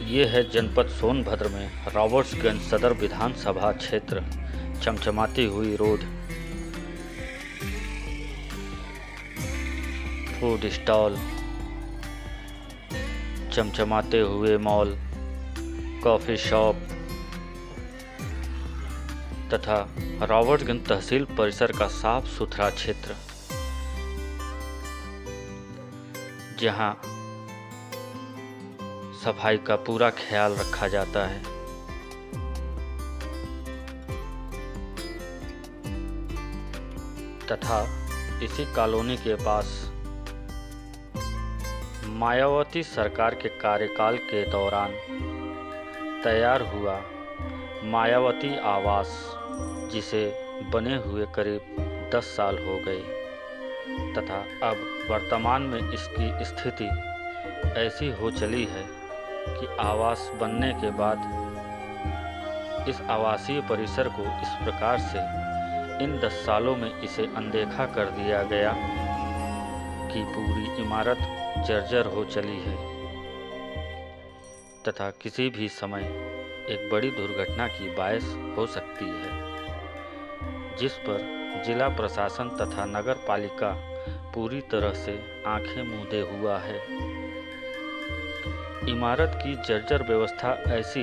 ये है जनपद सोनभद्र में रॉबर्ट्सगंज सदर विधानसभा क्षेत्र। चमचमाती हुई रोड, फूड स्टॉल, चमचमाते हुए मॉल, कॉफ़ी शॉप तथा रॉबर्ट्सगंज तहसील परिसर का साफ सुथरा क्षेत्र, जहां सफाई का पूरा ख्याल रखा जाता है। तथा इसी कॉलोनी के पास मायावती सरकार के कार्यकाल के दौरान तैयार हुआ मायावती आवास, जिसे बने हुए करीब 10 साल हो गए तथा अब वर्तमान में इसकी स्थिति ऐसी हो चली है कि आवास बनने के बाद इस आवासीय परिसर को इस प्रकार से इन 10 सालों में इसे अनदेखा कर दिया गया कि पूरी इमारत जर्जर हो चली है तथा किसी भी समय एक बड़ी दुर्घटना की बायस हो सकती है, जिस पर जिला प्रशासन तथा नगर पालिका पूरी तरह से आंखें मूंदे हुआ है। इमारत की जर्जर व्यवस्था ऐसी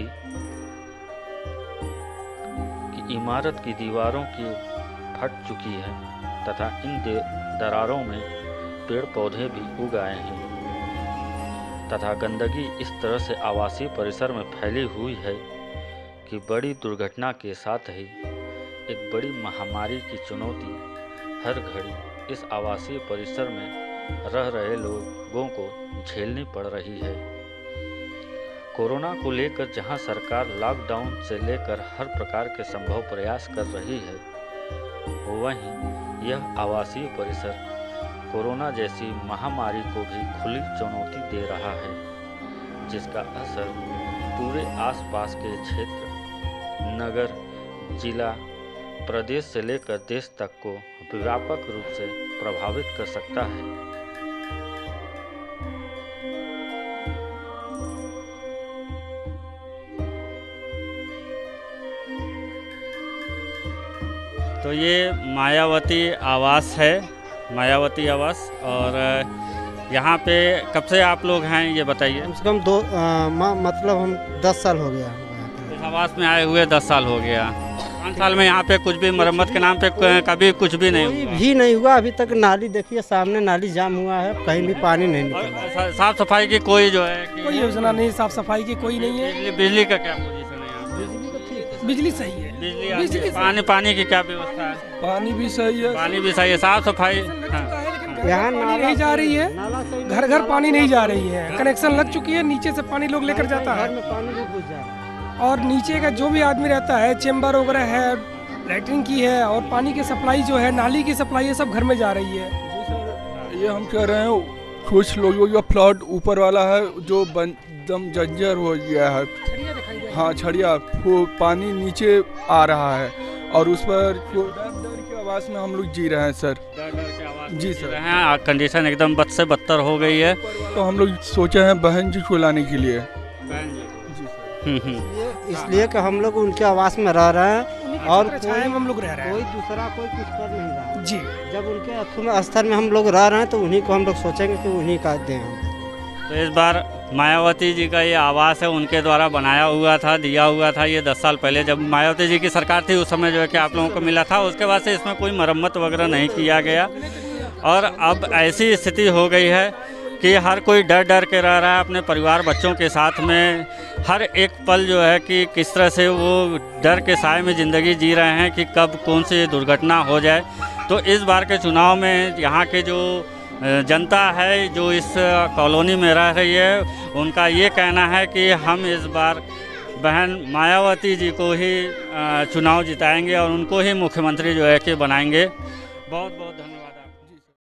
कि इमारत की दीवारों की फट चुकी है तथा इन दरारों में पेड़ पौधे भी उग आए हैं तथा गंदगी इस तरह से आवासीय परिसर में फैली हुई है कि बड़ी दुर्घटना के साथ ही एक बड़ी महामारी की चुनौती हर घड़ी इस आवासीय परिसर में रह रहे लोगों को झेलनी पड़ रही है। कोरोना को लेकर जहां सरकार लॉकडाउन से लेकर हर प्रकार के संभव प्रयास कर रही है, वहीं यह आवासीय परिसर कोरोना जैसी महामारी को भी खुली चुनौती दे रहा है, जिसका असर पूरे आसपास के क्षेत्र, नगर, जिला, प्रदेश से लेकर देश तक को व्यापक रूप से प्रभावित कर सकता है। तो ये मायावती आवास है, मायावती आवास। और यहाँ पे कब से आप लोग हैं ये बताइए। कम से कम मतलब हम 10 साल हो गया इस आवास में आए हुए 10 साल हो गया। 5 साल में यहाँ पे कुछ भी मरम्मत के नाम पे कभी कुछ भी नहीं हुआ? भी नहीं हुआ अभी तक। नाली देखिए सामने, नाली जाम हुआ है, कहीं भी पानी नहीं निकला। साफ सफाई की कोई जो है कोई योजना नहीं, साफ सफाई की कोई नहीं है। बिजली का क्या पोजीशन है यहाँ? बिजली सही है। बिजली पानी की क्या व्यवस्था है? पानी भी सही है, पानी भी सही है, साफ सफाई। यहाँ पानी नहीं जा रही है, घर घर पानी नहीं जा रही है। कनेक्शन लग चुकी है, नीचे से पानी लोग लेकर जाता है और नीचे का जो भी आदमी रहता है, चेम्बर वगैरह है, लैट्रिन की है और पानी की सप्लाई जो है, नाली की सप्लाई है, सब घर में जा रही है। ये हम कह रहे हैं कुछ लोगों का प्लॉट ऊपर वाला है जो एकदम जर्जर हो गया है। हाँ, छड़िया, वो पानी नीचे आ रहा है और उस पर डर की आवाज़ में हम लोग जी रहे हैं सर। जी सर, कंडीशन एकदम बद से बदतर हो गई है। तो हम लोग सोचे हैं बहन जी को लाने के लिए। इसलिए कि हम लोग उनके आवास में रह रहे हैं और हम लोग रह रहे हैं, कोई दूसरा कोई कुछ कर नहीं रहा जी। जब उनके स्तर में हम लोग रह रहे हैं तो उन्हीं को हम लोग सोचेंगे कि उन्हीं का दें हम। तो इस बार मायावती जी का ये आवास है, उनके द्वारा बनाया हुआ था, दिया हुआ था। ये 10 साल पहले जब मायावती जी की सरकार थी उस समय जो है कि आप लोगों को मिला था। उसके बाद से इसमें कोई मरम्मत वगैरह नहीं किया गया और अब ऐसी स्थिति हो गई है कि हर कोई डर डर के रह रहा है अपने परिवार बच्चों के साथ में। हर एक पल जो है कि किस तरह से वो डर के साए में ज़िंदगी जी रहे हैं कि कब कौन सी दुर्घटना हो जाए। तो इस बार के चुनाव में यहाँ के जो जनता है जो इस कॉलोनी में रह रही है, उनका ये कहना है कि हम इस बार बहन मायावती जी को ही चुनाव जिताएंगे और उनको ही मुख्यमंत्री जो है कि बनाएंगे। बहुत बहुत